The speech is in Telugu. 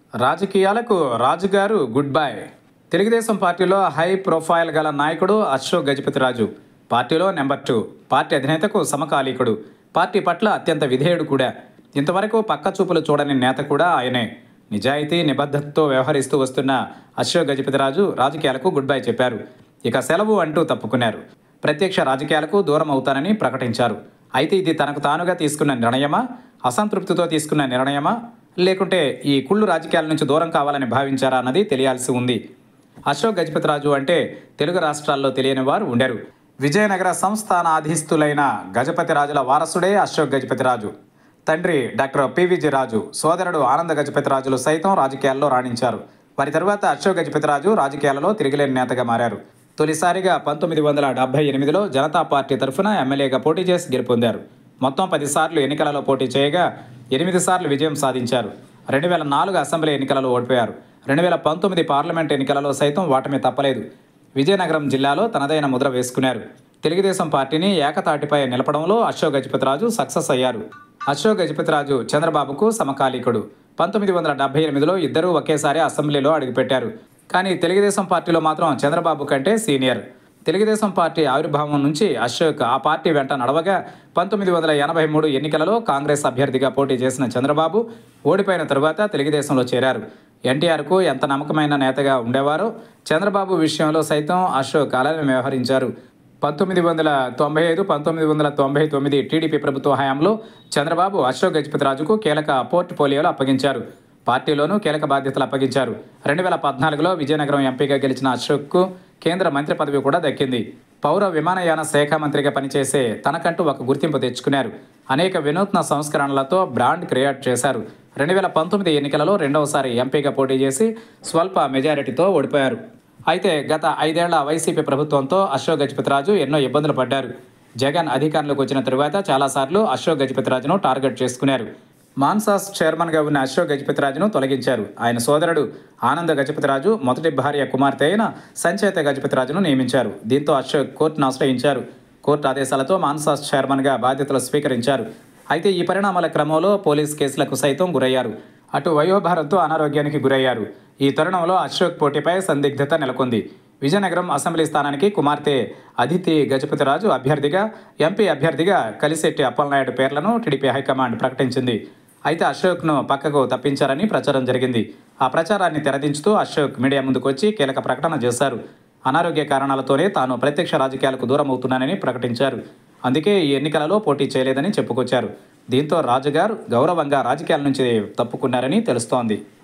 రాజకీయాలకు రాజుగారు గుడ్ బై. తెలుగుదేశం పార్టీలో హై ప్రొఫైల్ గల నాయకుడు అశోక్ గజపతిరాజు. పార్టీలో నెంబర్ 2, పార్టీ అధినేతకు సమకాలీకుడు, పార్టీ పట్ల అత్యంత విధేయుడు కూడా. ఇంతవరకు పక్క చూపులు చూడని నేత కూడా ఆయనే. నిజాయితీ నిబద్ధతతో వ్యవహరిస్తూ వస్తున్న అశోక్ గజపతిరాజు రాజకీయాలకు గుడ్ బై చెప్పారు. ఇక సెలవు అంటూ తప్పుకున్నారు. ప్రత్యక్ష రాజకీయాలకు దూరం అవుతానని ప్రకటించారు. అయితే ఇది తనకు తానుగా తీసుకున్న నిర్ణయమా, అసంతృప్తితో తీసుకున్న నిర్ణయమా, లేకుంటే ఈ కుళ్ళు రాజకీయాల నుంచి దూరం కావాలని భావించారా అన్నది తెలియాల్సి ఉంది. అశోక్ గజపతిరాజు అంటే తెలుగు రాష్ట్రాల్లో తెలియని వారు ఉండరు. విజయనగర సంస్థానాధీస్తులైన గజపతిరాజుల వారసుడే అశోక్ గజపతిరాజు. తండ్రి డాక్టర్ పివిజి రాజు, సోదరుడు ఆనంద గజపతిరాజులు సైతం రాజకీయాల్లో రాణించారు. వారి తరువాత అశోక్ గజపతిరాజు రాజకీయాలలో తిరిగిలేని నేతగా మారారు. తొలిసారిగా 1978లో జనతా పార్టీ తరఫున ఎమ్మెల్యేగా పోటీ చేసి గెలుపొందారు. మొత్తం 10 సార్లు ఎన్నికలలో పోటీ చేయగా 8 సార్లు విజయం సాధించారు. 2004 అసెంబ్లీ ఎన్నికలలో ఓడిపోయారు. 2019 పార్లమెంట్ ఎన్నికలలో సైతం ఓటమి తప్పలేదు. విజయనగరం జిల్లాలో తనదైన ముద్ర వేసుకున్నారు. తెలుగుదేశం పార్టీని ఏకతాటిపై నిలపడంలో అశోక్ గజపతిరాజు సక్సెస్ అయ్యారు. అశోక్ గజపతిరాజు చంద్రబాబుకు సమకాలీకుడు. 1978లో ఇద్దరూ ఒకేసారి అసెంబ్లీలో అడుగుపెట్టారు. కానీ తెలుగుదేశం పార్టీలో మాత్రం చంద్రబాబు కంటే సీనియర్. తెలుగుదేశం పార్టీ ఆవిర్భావం నుంచి అశోక్ ఆ పార్టీ వెంట నడవగా 1983 ఎన్నికలలో కాంగ్రెస్ అభ్యర్థిగా పోటీ చేసిన చంద్రబాబు ఓడిపోయిన తరువాత తెలుగుదేశంలో చేరారు. ఎన్టీఆర్కు ఎంత నమ్మకమైన నేతగా ఉండేవారో చంద్రబాబు విషయంలో సైతం అశోక్ అలానే వ్యవహరించారు. 1995, 1999 టీడీపీ ప్రభుత్వ హయాంలో చంద్రబాబు అశోక్ గజపతిరాజుకు కీలక పోర్ట్ఫోలియోలు అప్పగించారు. పార్టీలోనూ కీలక బాధ్యతలు అప్పగించారు. 2014లో విజయనగరం ఎంపీగా గెలిచిన అశోక్కు కేంద్ర మంత్రి పదవి కూడా దక్కింది. పౌర విమానయాన శాఖ మంత్రిగా పనిచేసే తనకంటూ ఒక గుర్తింపు తెచ్చుకున్నారు. అనేక వినూత్న సంస్కరణలతో బ్రాండ్ క్రియేట్ చేశారు. 2019 ఎన్నికలలో రెండవసారి ఎంపీగా పోటీ చేసి స్వల్ప మెజారిటీతో ఓడిపోయారు. అయితే గత 5 ఏళ్ల వైసీపీ ప్రభుత్వంతో అశోక్ గజపతిరాజు ఎన్నో ఇబ్బందులు పడ్డారు. జగన్ అధికారంలోకి వచ్చిన తరువాత చాలాసార్లు అశోక్ గజపతిరాజును టార్గెట్ చేసుకున్నారు. మాన్సాస్ చైర్మన్గా ఉన్న అశోక్ గజపతిరాజును తొలగించారు. ఆయన సోదరుడు ఆనంద గజపతిరాజు మొదటి భార్య కుమార్తె అయిన సంచేత గజపతిరాజును నియమించారు. దీంతో అశోక్ కోర్టును ఆశ్రయించారు. కోర్టు ఆదేశాలతో మాన్సాస్ చైర్మన్గా బాధ్యతలు స్వీకరించారు. అయితే ఈ పరిణామాల క్రమంలో పోలీస్ కేసులకు సైతం గురయ్యారు. అటు వయోభారంతో అనారోగ్యానికి గురయ్యారు. ఈ తరుణంలో అశోక్ పోటీపై సందిగ్ధత నెలకొంది. విజయనగరం అసెంబ్లీ స్థానానికి కుమార్తె అదితి గజపతిరాజు అభ్యర్థిగా, ఎంపీ అభ్యర్థిగా కలిశెట్టి అప్పలనాయుడు పేర్లను టీడీపీ హైకమాండ్ ప్రకటించింది. అయితే అశోక్ను పక్కకు తప్పించారని ప్రచారం జరిగింది. ఆ ప్రచారాన్ని తెరదించుతూ అశోక్ మీడియా ముందుకొచ్చి కీలక ప్రకటన చేశారు. అనారోగ్య కారణాలతోనే తాను ప్రత్యక్ష రాజకీయాలకు దూరం అవుతున్నానని ప్రకటించారు. అందుకే ఈ ఎన్నికలలో పోటీ చేయలేదని చెప్పుకొచ్చారు. దీంతో రాజుగారు గౌరవంగా రాజకీయాల నుంచి తప్పుకున్నారని తెలుస్తోంది.